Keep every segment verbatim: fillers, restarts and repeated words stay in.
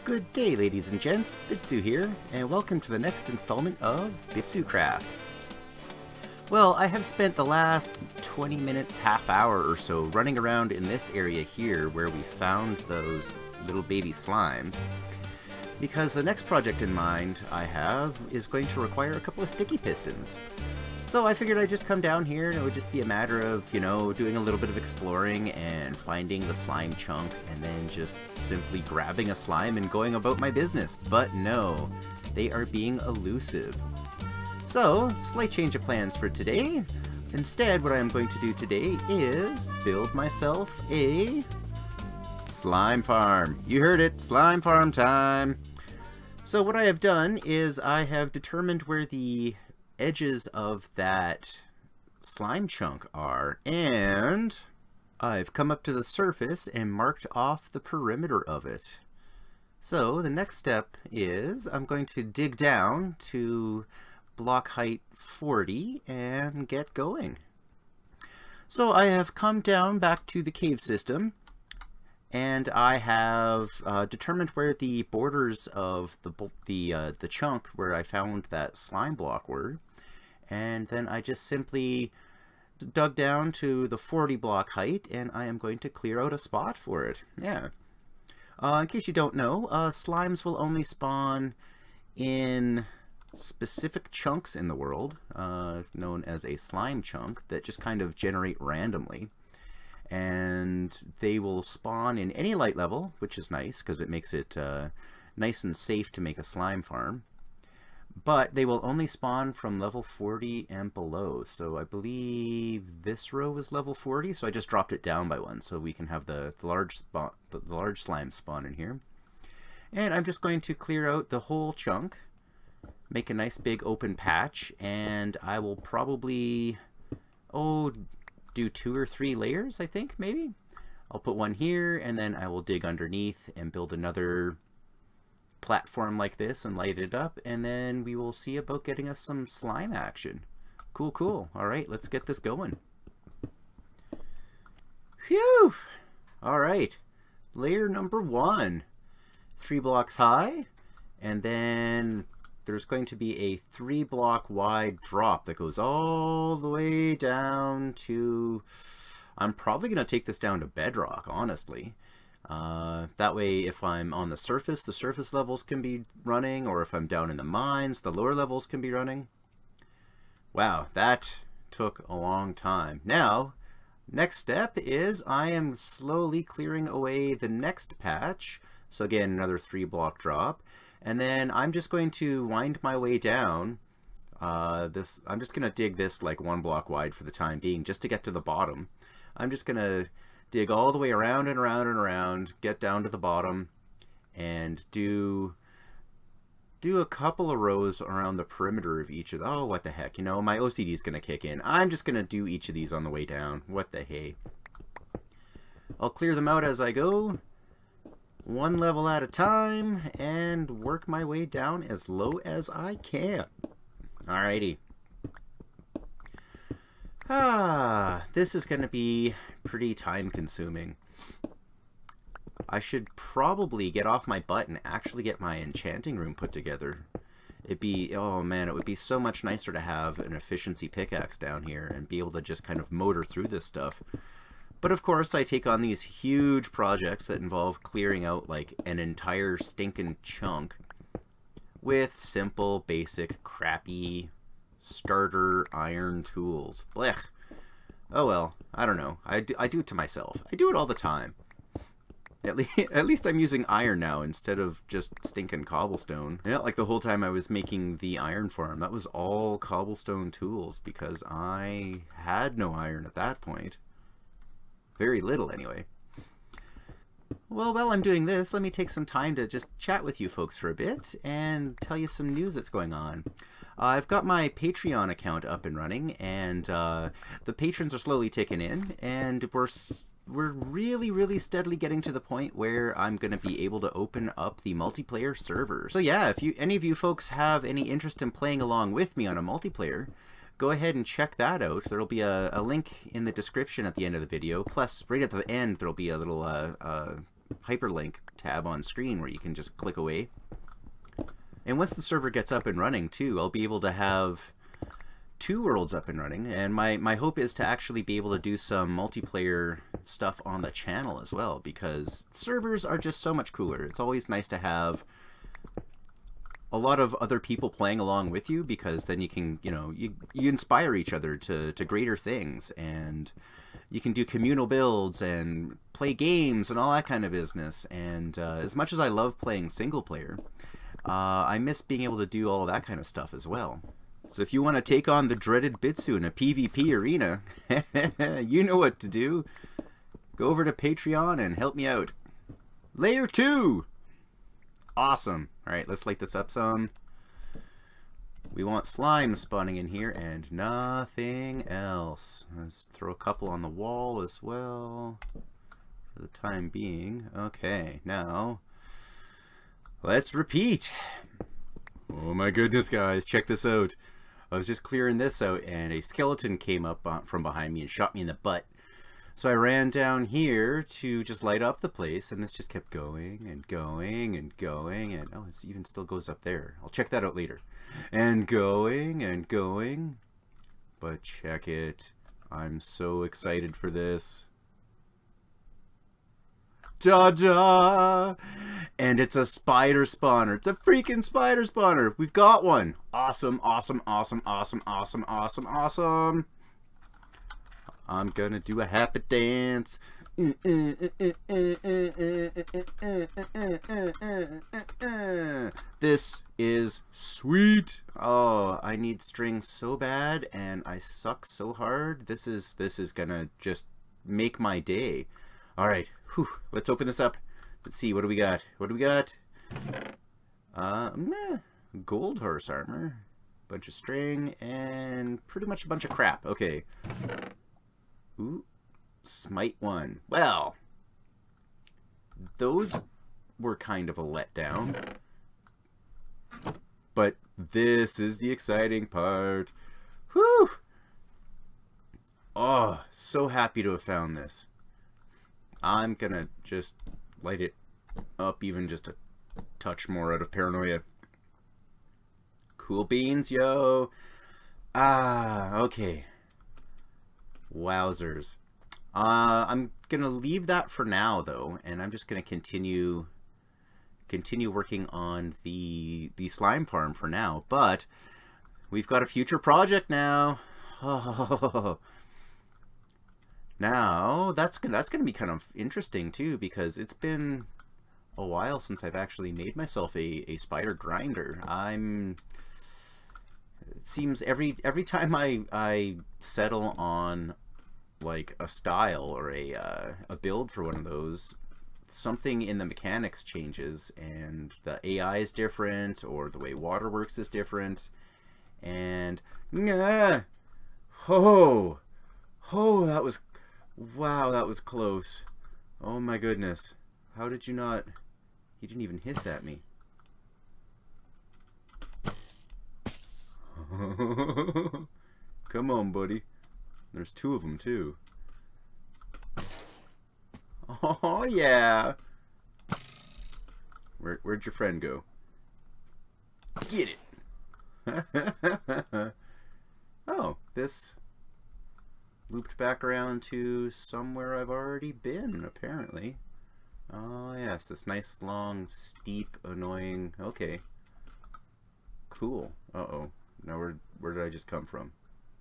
Good day, ladies and gents, Bitsu here, and welcome to the next installment of Bitsu Craft. Well, I have spent the last twenty minutes, half hour or so running around in this area here where we found those little baby slimes, because the next project in mind I have is going to require a couple of sticky pistons. So I figured I'd just come down here and it would just be a matter of, you know, doing a little bit of exploring and finding the slime chunk and then just simply grabbing a slime and going about my business. But no, they are being elusive. So, slight change of plans for today. Instead, what I am going to do today is build myself a slime farm. You heard it, slime farm time. So what I have done is I have determined where the edges of that slime chunk are, and I've come up to the surface and marked off the perimeter of it. So the next step is I'm going to dig down to block height forty and get going. So I have come down back to the cave system, and I have uh, determined where the borders of the the uh, the chunk where I found that slime block were, and then I just simply dug down to the forty block height, and I am going to clear out a spot for it. Yeah. Uh, in case you don't know, uh, slimes will only spawn in specific chunks in the world, uh, known as a slime chunk, that just kind of generate randomly. And they will spawn in any light level, which is nice because it makes it uh, nice and safe to make a slime farm. But they will only spawn from level forty and below. So I believe this row is level forty, so I just dropped it down by one so we can have the, the large spot, the, the large slime spawn in here. And I'm just going to clear out the whole chunk, make a nice big open patch, and I will probably oh do two or three layers, I think, maybe. I'll put one here, and then I will dig underneath and build another platform like this and light it up, and then we will see about getting us some slime action. Cool, cool. Alright, let's get this going. Phew! Alright, layer number one. Three blocks high, and then there's going to be a three block wide drop that goes all the way down to, I'm probably going to take this down to bedrock, honestly. Uh, that way, if I'm on the surface, the surface levels can be running, or if I'm down in the mines, the lower levels can be running. Wow, that took a long time. Now, next step is I am slowly clearing away the next patch. So again, another three block drop. And then I'm just going to wind my way down. Uh, this I'm just going to dig this like one block wide for the time being, just to get to the bottom. I'm just going to dig all the way around and around and around, get down to the bottom, and do do a couple of rows around the perimeter of each of the, oh, what the heck, you know, my O C D is going to kick in. I'm just going to do each of these on the way down. What the hey. I'll clear them out as I go, one level at a time, and work my way down as low as I can. Alrighty. Ah, this is going to be pretty time consuming. I should probably get off my butt and actually get my enchanting room put together. It'd be, oh man, it would be so much nicer to have an efficiency pickaxe down here and be able to just kind of motor through this stuff. But of course, I take on these huge projects that involve clearing out like an entire stinking chunk with simple, basic, crappy starter iron tools. Blech. Oh well, I don't know. I do, I do it to myself. I do it all the time. At, le at least I'm using iron now instead of just stinking cobblestone. Yeah, like the whole time I was making the iron farm, that was all cobblestone tools because I had no iron at that point. Very little, anyway. Well, while I'm doing this, let me take some time to just chat with you folks for a bit and tell you some news that's going on. Uh, I've got my Patreon account up and running, and uh, the patrons are slowly ticking in, and we're we're really, really steadily getting to the point where I'm going to be able to open up the multiplayer servers. So yeah, if you any of you folks have any interest in playing along with me on a multiplayer, go ahead and check that out. There'll be a, a link in the description at the end of the video. Plus, right at the end, there'll be a little uh, uh, hyperlink tab on screen where you can just click away. And once the server gets up and running too, I'll be able to have two worlds up and running, and my, my hope is to actually be able to do some multiplayer stuff on the channel as well, because servers are just so much cooler. It's always nice to have a lot of other people playing along with you, because then you can, you know, you, you inspire each other to, to greater things, and you can do communal builds and play games and all that kind of business. And uh, as much as I love playing single player, uh, I miss being able to do all that kind of stuff as well. So if you want to take on the dreaded Bitsu in a PvP arena, you know what to do. Go over to Patreon and help me out. Layer two! Awesome. Alright, let's light this up some. We want slime spawning in here and nothing else. Let's throw a couple on the wall as well for the time being. Okay, now let's repeat. Oh my goodness, guys, check this out. I was just clearing this out and a skeleton came up from behind me and shot me in the butt. So I ran down here to just light up the place, and this just kept going and going and going, and oh, it even still goes up there. I'll check that out later. And going and going. But check it. I'm so excited for this. Ta-da! And it's a spider spawner. It's a freaking spider spawner. We've got one. Awesome, awesome, awesome, awesome, awesome, awesome, awesome. I'm gonna do a happy dance. This is sweet. Oh, I need strings so bad, and I suck so hard. This is this is gonna just make my day. All right, whew, let's open this up. Let's see, what do we got? What do we got? Uh, meh, gold horse armor, bunch of string, and pretty much a bunch of crap. Okay. Ooh, smite one. Well, those were kind of a letdown. But this is the exciting part. Whew! Oh, so happy to have found this. I'm gonna just light it up even just a touch more out of paranoia. Cool beans, yo. Ah, okay. Wowzers. Uh, I'm gonna leave that for now though, and I'm just gonna continue continue working on the the slime farm for now. But we've got a future project now. Oh. Now that's gonna that's gonna be kind of interesting too, because it's been a while since I've actually made myself a, a spider grinder. I'm it seems every every time I I settle on like a style or a uh, a build for one of those, something in the mechanics changes, and the A I is different, or the way water works is different, and nah, oh, oh, that was, wow, that was close. Oh my goodness, how did you not? He didn't even hiss at me. Come on, buddy. There's two of them too. Oh yeah. Where, where'd your friend go? Get it. Oh, this looped back around to somewhere I've already been, apparently. Oh yes, this nice long steep annoying, okay, cool. Uh-oh, now where, where did I just come from?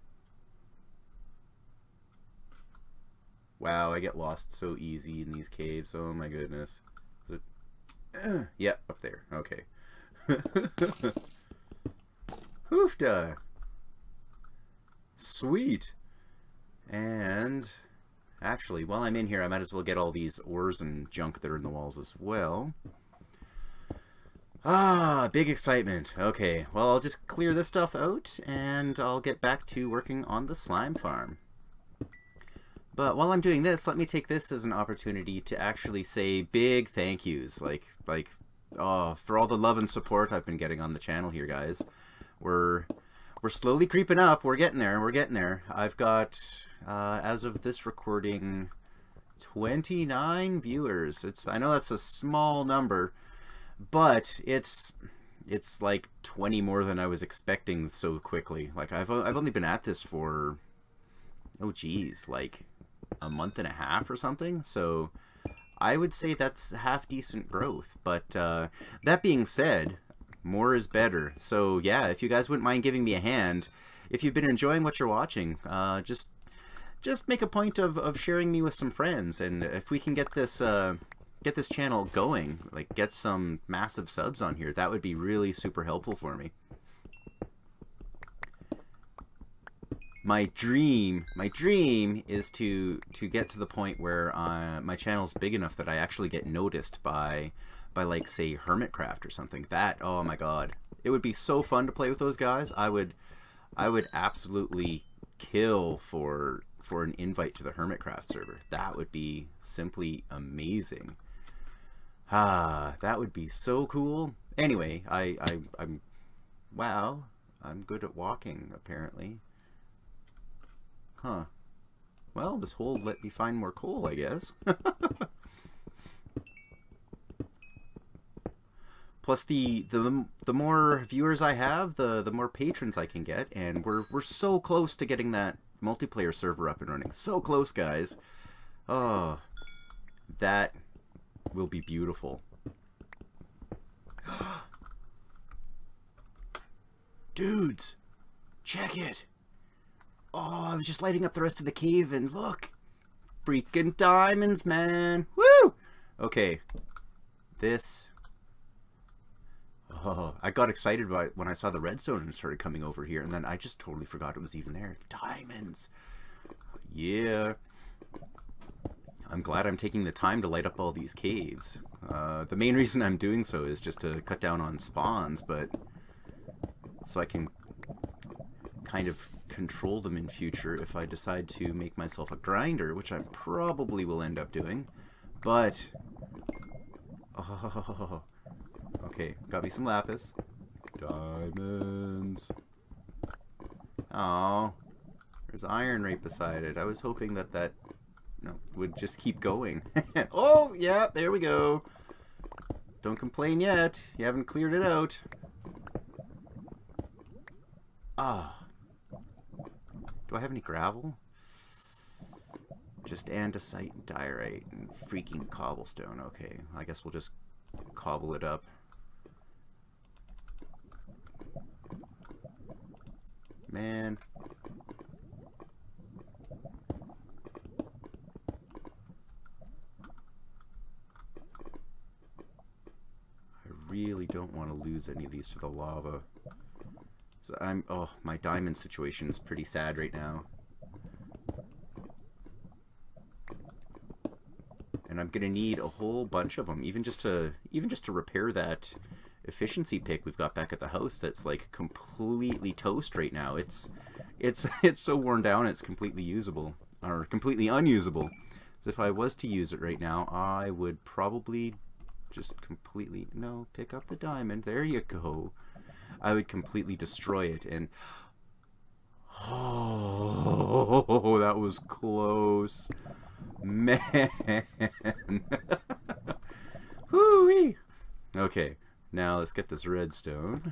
Wow, I get lost so easy in these caves. Oh my goodness. Is it? Uh, yeah, up there. Okay. Hoofda. Sweet. And actually, while I'm in here, I might as well get all these ores and junk that are in the walls as well. Ah, big excitement. Okay, well, I'll just clear this stuff out, and I'll get back to working on the slime farm. But while I'm doing this, let me take this as an opportunity to actually say big thank yous. Like, like, oh, for all the love and support I've been getting on the channel here, guys. We're, we're slowly creeping up. We're getting there. We're getting there. I've got, uh, as of this recording, twenty-nine viewers. It's I know that's a small number, but it's it's like twenty more than I was expecting so quickly. Like I've I've only been at this for oh geez, like a month and a half or something. So I would say that's half decent growth. But uh, that being said, more is better. So yeah, if you guys wouldn't mind giving me a hand, if you've been enjoying what you're watching, uh, just just make a point of, of sharing me with some friends. And if we can get this uh, get this channel going, like get some massive subs on here, that would be really super helpful for me. My dream, my dream is to to get to the point where uh, my channel's big enough that I actually get noticed by by like say Hermitcraft or something. That, oh my god, it would be so fun to play with those guys. I would I would absolutely kill for for an invite to the Hermitcraft server. That would be simply amazing. Ah, that would be so cool. Anyway, I, I I'm wow, I'm good at walking apparently. Huh. Well, this hole let me find more coal, I guess. Plus, the, the the more viewers I have, the the more patrons I can get, and we're we're so close to getting that multiplayer server up and running. So close, guys. Oh, that will be beautiful. Dudes, check it. Oh, I was just lighting up the rest of the cave, and look, freaking diamonds, man. Woo! Okay, this. Oh, I got excited about it when I saw the redstone and started coming over here, and then I just totally forgot it was even there. Diamonds. Yeah. I'm glad I'm taking the time to light up all these caves. Uh, the main reason I'm doing so is just to cut down on spawns, but so I can kind of control them in future if I decide to make myself a grinder, which I probably will end up doing. But oh, okay, got me some lapis. Diamonds. Oh, there's iron right beside it. I was hoping that that no, would just keep going. Oh, yeah, there we go. Don't complain yet. You haven't cleared it out. Ah. Do I have any gravel? Just andesite and diorite and freaking cobblestone. Okay, I guess we'll just cobble it up. Man. I really don't want to lose any of these to the lava. So I'm, oh, my diamond situation is pretty sad right now. And I'm gonna need a whole bunch of them, even just to, even just to repair that efficiency pick we've got back at the house that's like completely toast right now. It's, it's, it's so worn down it's completely usable, or completely unusable. So if I was to use it right now, I would probably just completely, no, pick up the diamond. There you go. I would completely destroy it, and oh, that was close, man. Whoo-wee. Okay, now let's get this redstone,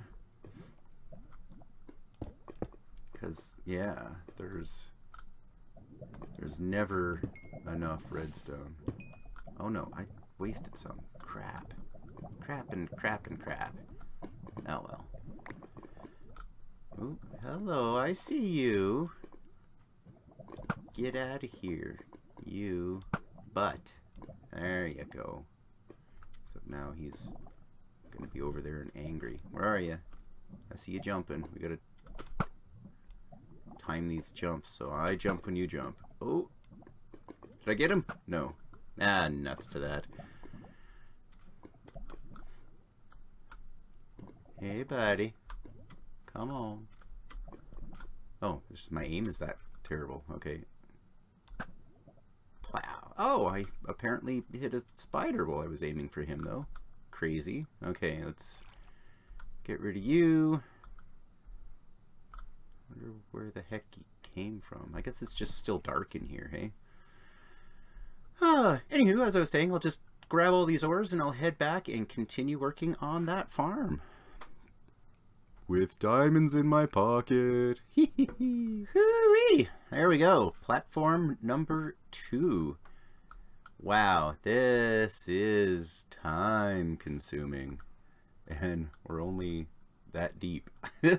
because yeah, there's there's never enough redstone. Oh no, I wasted some. Crap, crap and crap and crap. Oh well. Ooh, hello, I see you. Get out of here, you butt. There you go. Except now he's gonna be over there and angry. Where are you? I see you jumping. We gotta time these jumps, so I jump when you jump. Oh, did I get him? No. Ah, nuts to that. Hey, buddy. Come on. Oh, this, my aim is that terrible. Okay. Plow. Oh, I apparently hit a spider while I was aiming for him, though. Crazy. Okay, let's get rid of you. Wonder where the heck he came from. I guess it's just still dark in here, hey? Uh, anywho, as I was saying, I'll just grab all these ores and I'll head back and continue working on that farm. With diamonds in my pocket. Hoo-wee! There we go. Platform number two. Wow, this is time consuming. And we're only that deep. Well,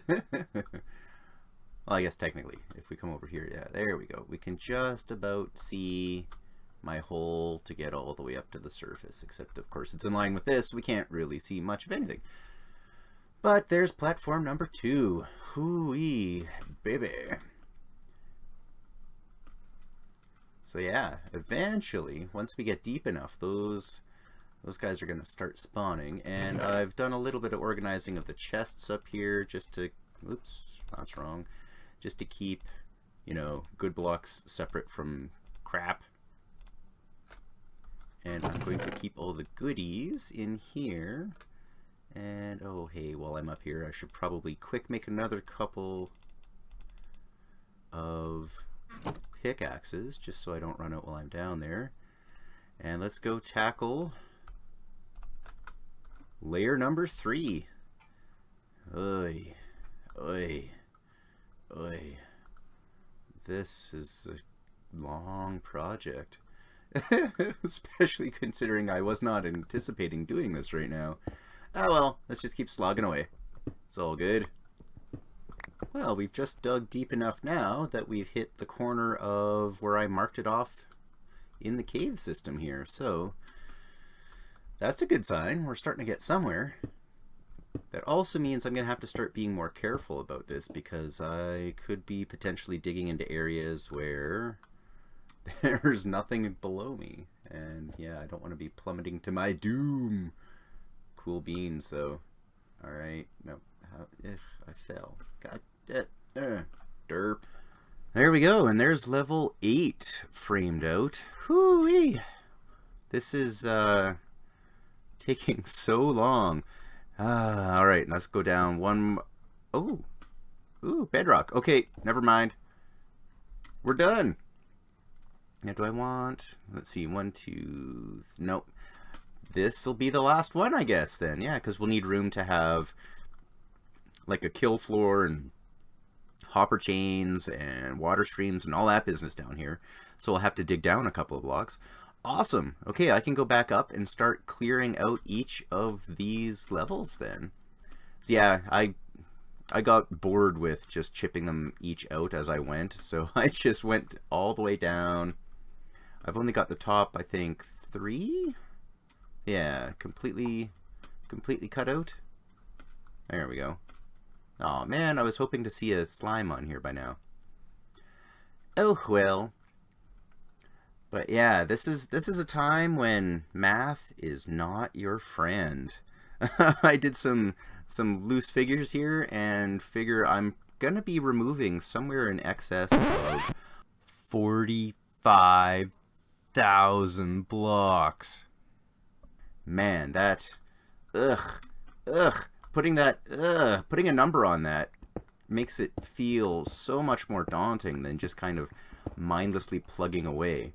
I guess technically, if we come over here, yeah, there we go. We can just about see my hole to get all the way up to the surface, except of course it's in line with this. We can't really see much of anything. But there's platform number two. Hoo-wee, baby. So yeah, eventually, once we get deep enough, those those guys are going to start spawning. And I've done a little bit of organizing of the chests up here just to, oops, that's wrong, just to keep, you know, good blocks separate from crap. And I'm going to keep all the goodies in here. And, oh, hey, while I'm up here, I should probably quick make another couple of pickaxes, just so I don't run out while I'm down there. And let's go tackle layer number three. Oy, oy, oy. This is a long project. Especially considering I was not anticipating doing this right now. Oh well, let's just keep slogging away. It's all good. Well, we've just dug deep enough now that we've hit the corner of where I marked it off in the cave system here. So that's a good sign. We're starting to get somewhere. That also means I'm going to have to start being more careful about this, because I could be potentially digging into areas where there's nothing below me. And yeah, I don't want to be plummeting to my doom. Cool beans, though. Alright, no, how, ugh, I fell. God, uh, uh, derp. There we go, and there's level eight framed out. Whoo-wee! This is, uh, taking so long. Ah, alright, let's go down one. Oh, ooh, bedrock. Okay, never mind. We're done. Now, do I want, let's see, one, two, nope. This will be the last one, I guess, then. Yeah, because we'll need room to have, like, a kill floor and hopper chains and water streams and all that business down here. So we'll have to dig down a couple of blocks. Awesome. Okay, I can go back up and start clearing out each of these levels, then. So yeah, I... I got bored with just chipping them each out as I went, so I just went all the way down. I've only got the top, I think, three? Yeah, completely, completely cut out. There we go. Oh man, I was hoping to see a slime on here by now. Oh well. But yeah, this is this is a time when math is not your friend. I did some some loose figures here and figure I'm gonna be removing somewhere in excess of forty-five thousand blocks. Man, that, ugh, ugh, putting that, ugh, putting a number on that makes it feel so much more daunting than just kind of mindlessly plugging away.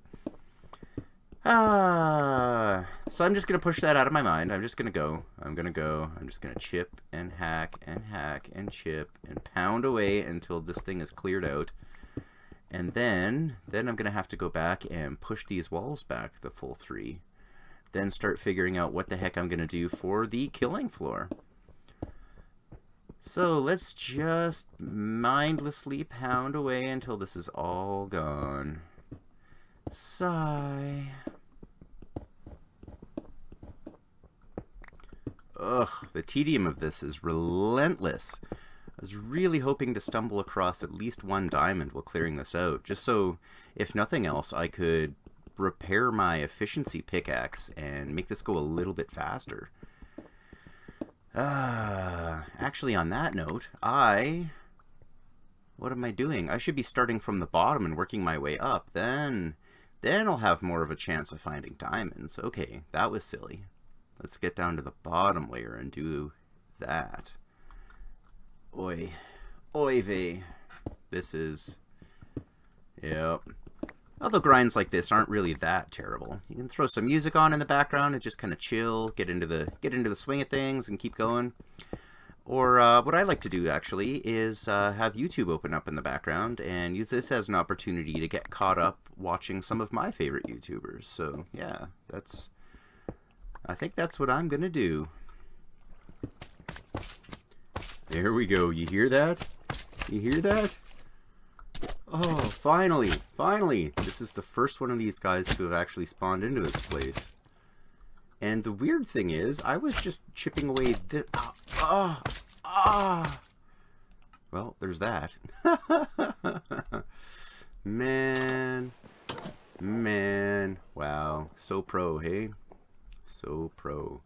Ah, so I'm just going to push that out of my mind. I'm just going to go, I'm going to go, I'm just going to chip and hack and hack and chip and pound away until this thing is cleared out. And then, then I'm going to have to go back and push these walls back the full three. Then start figuring out what the heck I'm going to do for the killing floor. So let's just mindlessly pound away until this is all gone. Sigh. Ugh, the tedium of this is relentless. I was really hoping to stumble across at least one diamond while clearing this out, just so, if nothing else, I could repair my efficiency pickaxe and make this go a little bit faster. Uh, actually, on that note, I... What am I doing? I should be starting from the bottom and working my way up. Then, then I'll have more of a chance of finding diamonds. Okay, that was silly. Let's get down to the bottom layer and do that. Oi. Oy vey. This is... Yep. Although grinds like this aren't really that terrible. You can throw some music on in the background and just kind of chill, get into the get into the swing of things, and keep going. Or uh, what I like to do actually is uh, have YouTube open up in the background and use this as an opportunity to get caught up watching some of my favorite YouTubers. So yeah, that's I think that's what I'm gonna do. There we go. You hear that? You hear that? Oh, finally, finally. This is the first one of these guys to have actually spawned into this place. And the weird thing is, I was just chipping away this. Ah, ah, ah. Well, there's that. Man, man, wow, so pro, hey, so pro.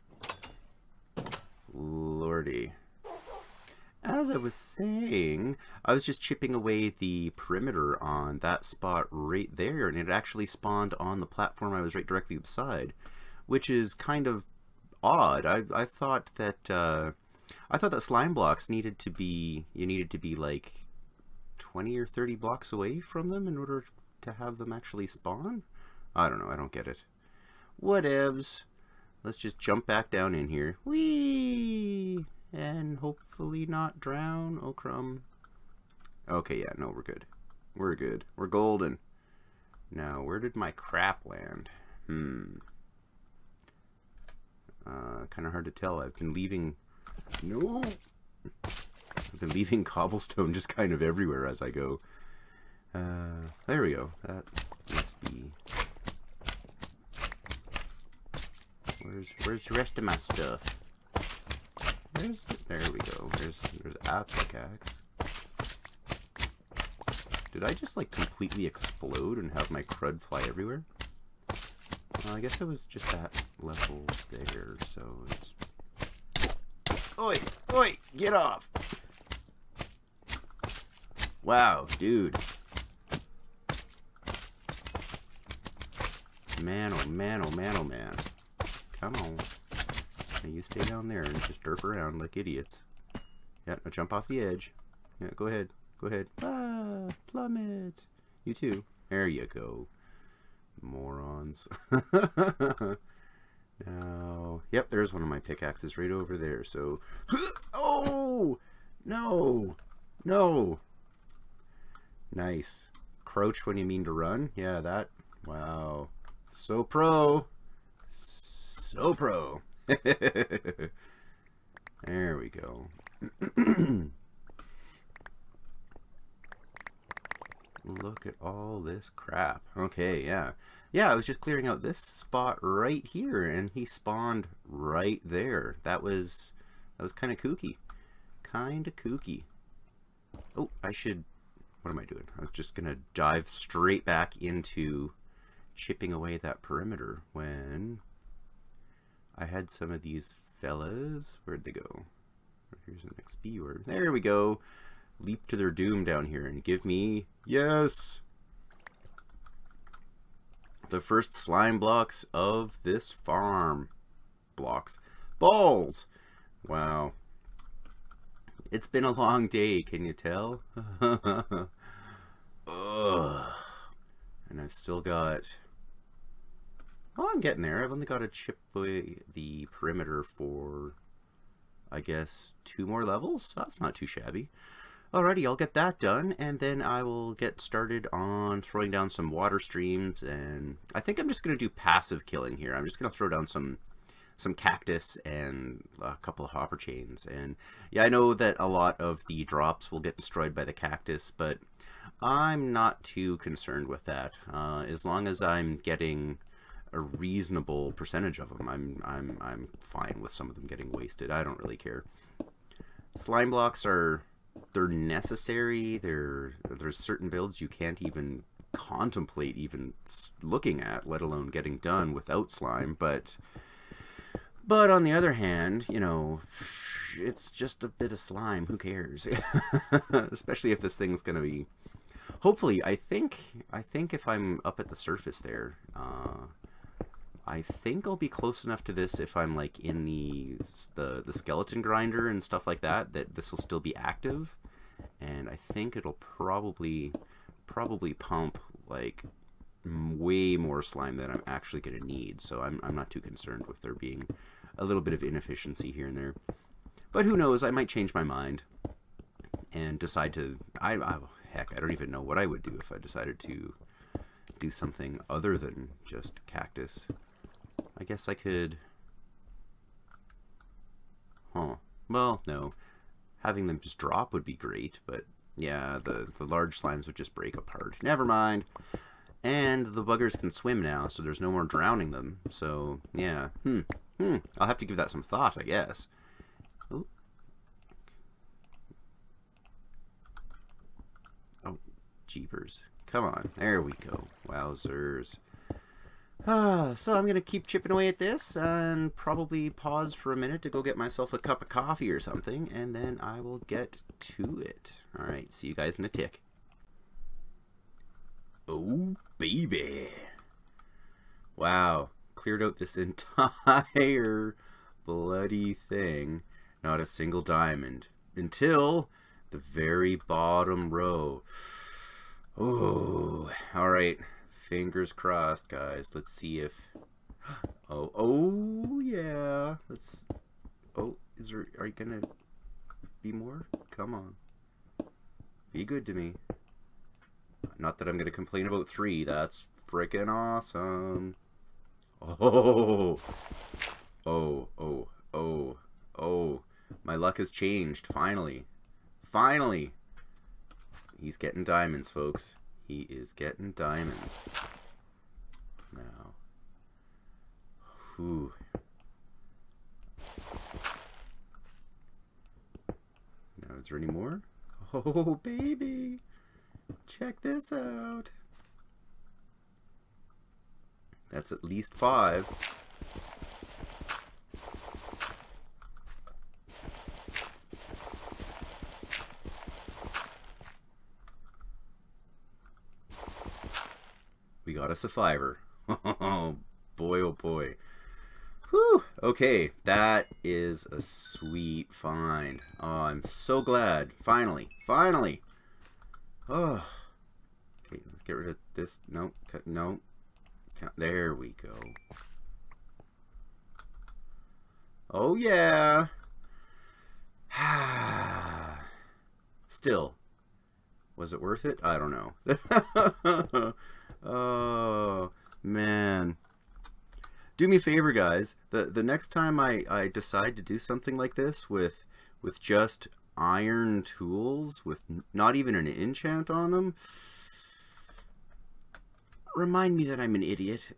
Lordy. As I was saying, I was just chipping away the perimeter on that spot right there, and it actually spawned on the platform I was right directly beside. Which is kind of odd. I I thought that uh, I thought that slime blocks needed to be you needed to be like twenty or thirty blocks away from them in order to have them actually spawn. I don't know. I don't get it. Whatevs. Let's just jump back down in here. Whee! And hopefully not drown. Oh crumb. Okay, yeah, no, we're good. We're good. We're golden. Now, where did my crap land? Hmm. Uh, kind of hard to tell. I've been leaving... No! I've been leaving cobblestone just kind of everywhere as I go. Uh, there we go. That must be... Where's, where's the rest of my stuff? Where's the... There we go. There's, there's a pickaxe. Did I just, like, completely explode and have my crud fly everywhere? Well, I guess it was just that level there, so it's... Oi! Oi! Get off! Wow, dude. Man, oh man, oh man, oh man. Come on. Now you stay down there and just derp around like idiots. Yeah, now jump off the edge. Yeah, go ahead. Go ahead. Ah, plummet. You too. There you go. Morons. Now, yep, there's one of my pickaxes right over there. So, oh no, no. Nice. Crouch when you mean to run. Yeah, that. Wow. So pro. So pro. There we go. Look at all this crap. Okay, yeah. Yeah, I was just clearing out this spot right here, and he spawned right there. That was, that was kind of kooky. Kind of kooky. Oh, I should, what am I doing? I was just going to dive straight back into chipping away that perimeter when I had some of these fellas. Where'd they go? Here's an X P word. There we go. Leap to their doom down here and give me, yes, the first slime blocks of this farm. Blocks. Balls! Wow. It's been a long day, can you tell? Ugh. And I've still got... Oh, I'm getting there. I've only got to chip away the perimeter for, I guess, two more levels? That's not too shabby. Alrighty, I'll get that done, and then I will get started on throwing down some water streams, and I think I'm just going to do passive killing here. I'm just going to throw down some some cactus and a couple of hopper chains, and yeah, I know that a lot of the drops will get destroyed by the cactus, but I'm not too concerned with that. Uh, as long as I'm getting a reasonable percentage of them, I'm, I'm, I'm fine with some of them getting wasted. I don't really care. Slime blocks are... They're necessary. They're, there's certain builds you can't even contemplate even looking at, let alone getting done without slime. But, but on the other hand, you know, it's just a bit of slime. Who cares? Especially if this thing's gonna be. Hopefully, I think. I think if I'm up at the surface there, uh, I think I'll be close enough to this if I'm like in the, the the skeleton grinder and stuff like that, that this will still be active, and I think it'll probably probably pump like way more slime than I'm actually going to need, so I'm, I'm not too concerned with there being a little bit of inefficiency here and there. But who knows, I might change my mind and decide to... I, I heck, I don't even know what I would do if I decided to do something other than just cactus. I guess I could... Huh. Well, no. Having them just drop would be great, but yeah, the, the large slimes would just break apart. Never mind. And the buggers can swim now, so there's no more drowning them. So, yeah. Hmm. Hmm. I'll have to give that some thought, I guess. Ooh. Oh, jeepers. Come on. There we go. Wowzers. Ah, so I'm going to keep chipping away at this and probably pause for a minute to go get myself a cup of coffee or something, and then I will get to it. All right, see you guys in a tick. Oh, baby. Wow, cleared out this entire bloody thing. Not a single diamond. Until the very bottom row. Oh, all right. Fingers crossed, guys. Let's see if... Oh, oh, yeah. Let's... Oh, is there... Are you gonna be more? Come on. Be good to me. Not that I'm gonna complain about three. That's freaking awesome. Oh. Oh, oh, oh, oh. My luck has changed, finally. Finally. He's getting diamonds, folks. He is getting diamonds. Now. Whew. Now, is there any more? Oh, baby. Check this out. That's at least five. We got us a fiver. Oh boy, oh boy. Whew. Okay, that is a sweet find. Oh, I'm so glad. Finally, finally. Oh. Okay, let's get rid of this. No, no. There we go. Oh yeah. Still, was it worth it? I don't know. Oh, man. Do me a favor, guys. The the next time I, I decide to do something like this with with just iron tools, with not even an enchant on them, remind me that I'm an idiot.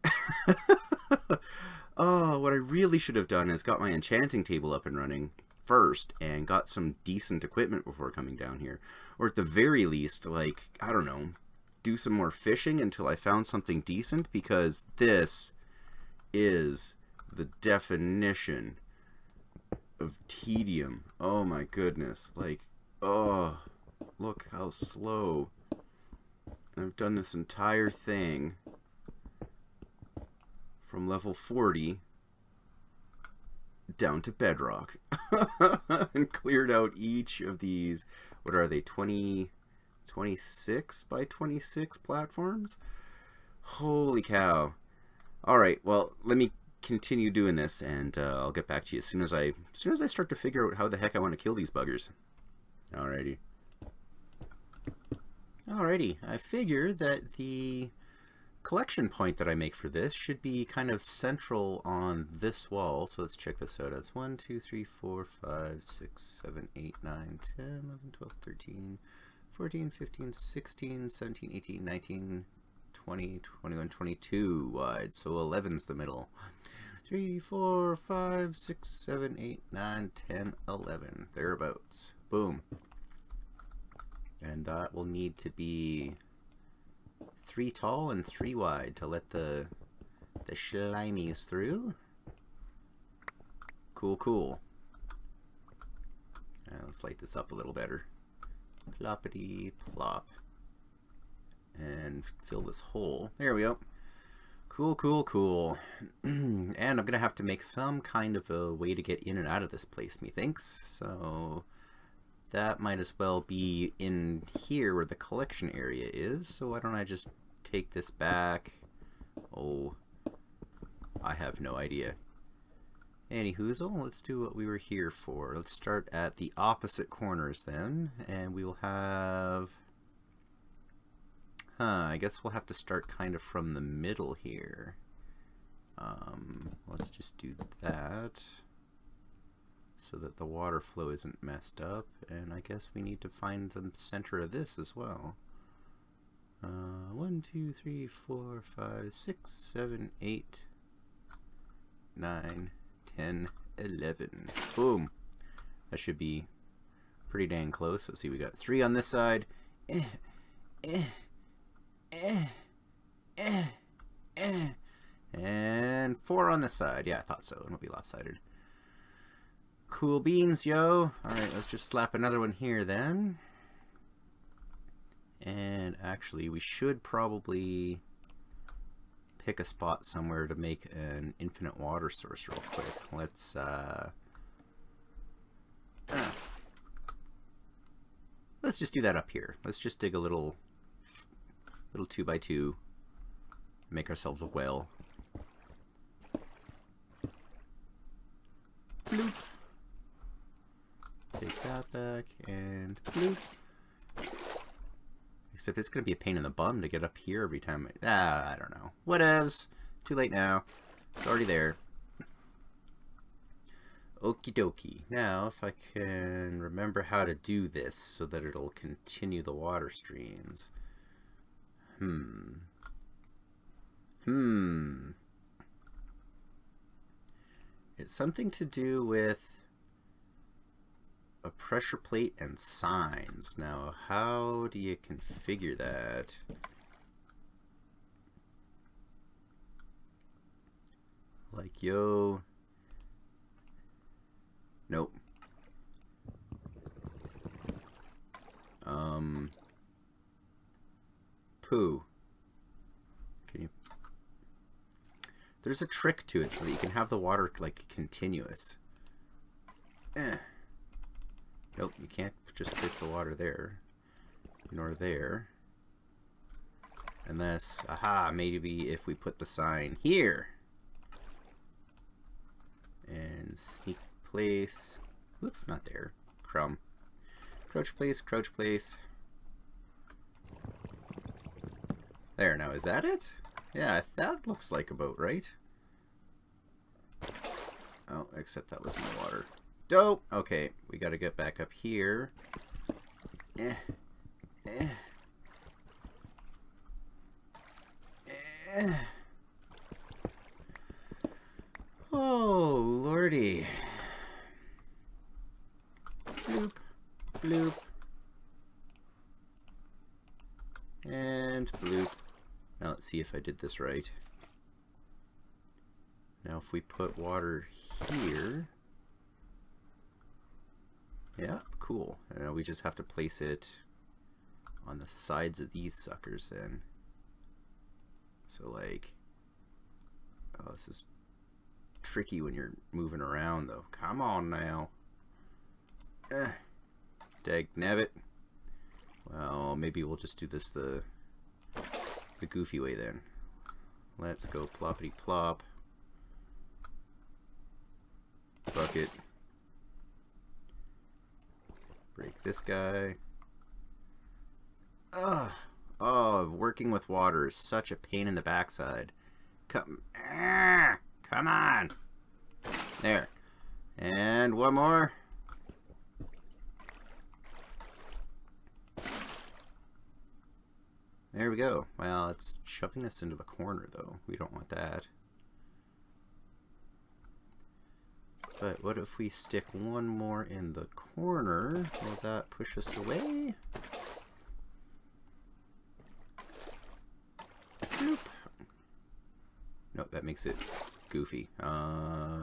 Oh, what I really should have done is got my enchanting table up and running first and got some decent equipment before coming down here. Or at the very least, like, I don't know, do some more fishing until I found something decent, because this is the definition of tedium. Oh my goodness. Like, oh, look how slow. I've done this entire thing from level forty down to bedrock and cleared out each of these, what are they, twenty, twenty-six by twenty-six platforms? Holy cow. Alright, well, let me continue doing this, and uh, I'll get back to you as soon as I as soon as I start to figure out how the heck I want to kill these buggers. Alrighty. Alrighty, I figure that the collection point that I make for this should be kind of central on this wall. So let's check this out. That's one, two, three, four, five, six, seven, eight, nine, ten, eleven, twelve, thirteen, fourteen, fifteen, sixteen, seventeen, eighteen, nineteen, twenty, twenty-one, twenty-two wide. So eleven's the middle. three, four, five, six, seven, eight, nine, ten, eleven. Thereabouts. Boom. And that will need to be three tall and three wide to let the the shlimies through. Cool, cool. Uh, let's light this up a little better. Ploppity plop. And fill this hole. There we go. Cool, cool, cool. And I'm gonna have to make some kind of a way to get in and out of this place, methinks. So that might as well be in here where the collection area is. So why don't I just take this back? Oh, I have no idea. Anyhoozle, let's do what we were here for. Let's start at the opposite corners then, and we will have... Huh, I guess we'll have to start kind of from the middle here. Um, let's just do that so that the water flow isn't messed up, and I guess we need to find the center of this as well. Uh, one, two, three, four, five, six, seven, eight, nine, ten, eleven. Boom. That should be pretty dang close. Let's see, we got three on this side. Eh, eh, eh, eh, eh. And four on this side. Yeah, I thought so. It'll be lopsided. Cool beans, yo. Alright, let's just slap another one here then. And actually, we should probably pick a spot somewhere to make an infinite water source real quick. Let's, uh... uh let's just do that up here. Let's just dig a little, little two by two. Make ourselves a well. Bloop. Take that back and bloop. Except it's going to be a pain in the bum to get up here every time. I, ah, I don't know. Whatevs. Too late now. It's already there. Okie dokie. Now, if I can remember how to do this so that it'll continue the water streams. Hmm. Hmm. It's something to do with a pressure plate and signs. Now, how do you configure that? Like, yo. Nope. Um. Poo. Can you? There's a trick to it so that you can have the water like continuous. Eh. Nope, you can't just place the water there, nor there. Unless, aha, maybe if we put the sign here. And sneak place. Oops, not there. Crumb. Crouch place, crouch place. There, now is that it? Yeah, that looks like about right. Oh, except that was my water. Dope! Okay, we gotta get back up here. Eh. Eh. Eh. Oh, lordy. Bloop. Bloop. And bloop. Now let's see if I did this right. Now if we put water here... Yeah, cool. Uh, we just have to place it on the sides of these suckers then. So like, oh, this is tricky when you're moving around though. Come on now. Eh. Dagnabbit. Well, maybe we'll just do this the the goofy way then. Let's go ploppity plop. Bucket. Break this guy. Ugh. Oh, working with water is such a pain in the backside. Come, ah, come on. There. And one more. There we go. Well, it's shoving this into the corner, though. We don't want that. But what if we stick one more in the corner? Will that push us away? Bloop. No, that makes it goofy. Uh,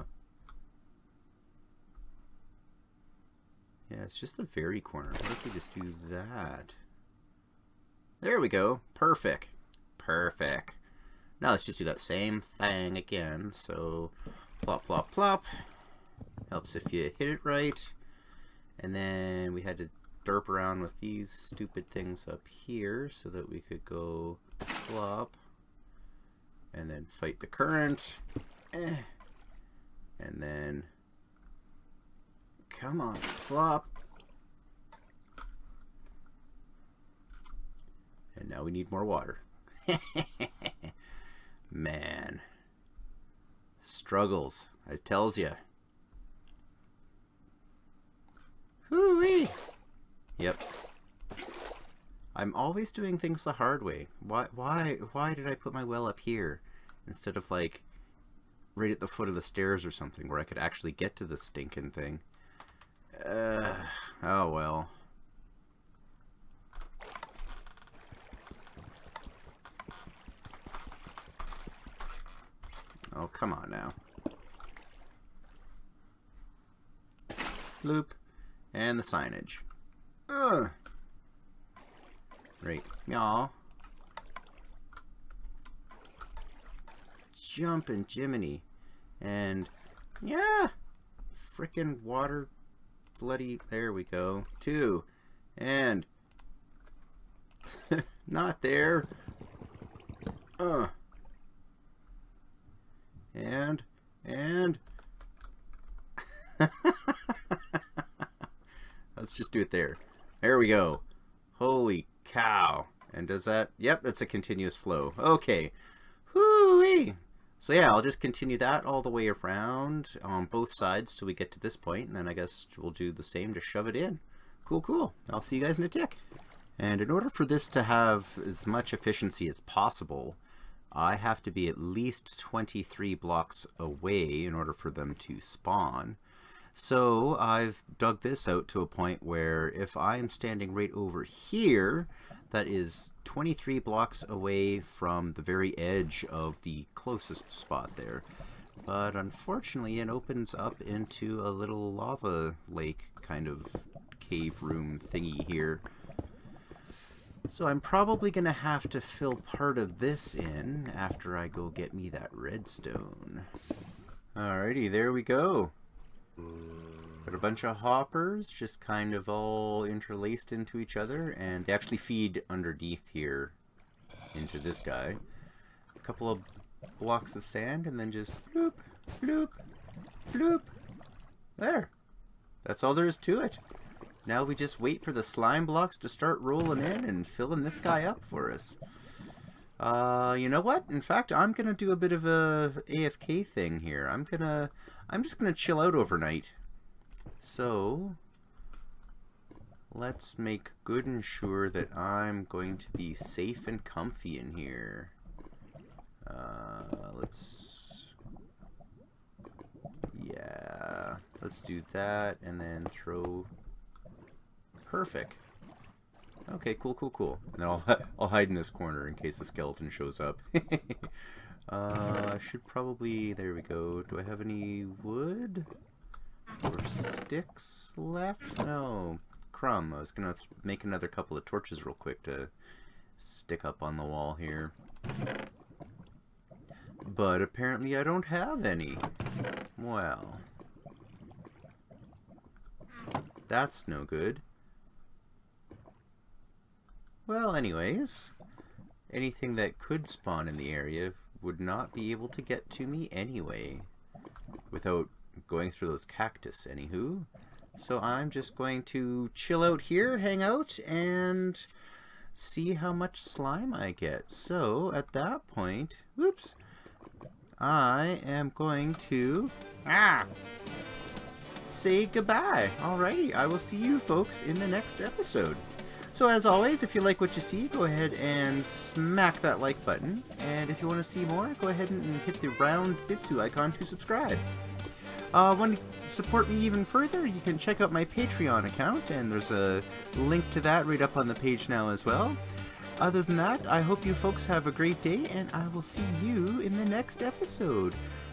yeah, it's just the very corner. What if we just do that? There we go. Perfect. Perfect. Now let's just do that same thing again. So, plop, plop, plop. Helps if you hit it right. And then we had to derp around with these stupid things up here so that we could go Plop. And then fight the current. Eh. And then... Come on, plop. And now we need more water. Man. Struggles, I tells ya. Hoo-wee! Yep. I'm always doing things the hard way. Why, why, why did I put my well up here instead of like right at the foot of the stairs or something where I could actually get to the stinking thing? Uh, oh well. Oh, come on now. Bloop. And the signage. Ugh. Right. Y'all. Jumpin' Jiminy. And, yeah. Frickin' water. Bloody. There we go. Two. And. Not there. Ugh. And. And. Let's just do it there. There we go. Holy cow. And does that... Yep, it's a continuous flow. Okay. Whoo-wee. So yeah, I'll just continue that all the way around on both sides till we get to this point, and then I guess we'll do the same to shove it in. Cool, cool. I'll see you guys in a tick. And in order for this to have as much efficiency as possible, I have to be at least twenty-three blocks away in order for them to spawn. So I've dug this out to a point where if I'm standing right over here, that is twenty-three blocks away from the very edge of the closest spot there. But unfortunately it opens up into a little lava lake kind of cave room thingy here. So I'm probably going to have to fill part of this in after I go get me that redstone. Alrighty, there we go. Got a bunch of hoppers just kind of all interlaced into each other, and they actually feed underneath here into this guy. A couple of blocks of sand and then just bloop, bloop, bloop. There. That's all there is to it. Now we just wait for the slime blocks to start rolling in and filling this guy up for us. Uh, you know what? In fact, I'm gonna do a bit of a A F K thing here. I'm gonna, I'm just gonna chill out overnight. So, let's make good and sure that I'm going to be safe and comfy in here. Uh, let's, yeah, let's do that and then throw. Perfect. Okay, cool, cool, cool. And then I'll, I'll hide in this corner in case the skeleton shows up. uh, I should probably... There we go. Do I have any wood? Or sticks left? No. Crumb. I was going to make another couple of torches real quick to stick up on the wall here. But apparently I don't have any. Well. That's no good. Well, anyways, anything that could spawn in the area would not be able to get to me anyway without going through those cactus, anywho. So I'm just going to chill out here, hang out, and see how much slime I get. So at that point, whoops, I am going to ah, say goodbye. Alrighty, I will see you folks in the next episode. So as always, if you like what you see, go ahead and smack that like button. And if you want to see more, go ahead and hit the round Bitsu icon to subscribe. Uh, want to support me even further, you can check out my Patreon account, and there's a link to that right up on the page now as well. Other than that, I hope you folks have a great day, and I will see you in the next episode.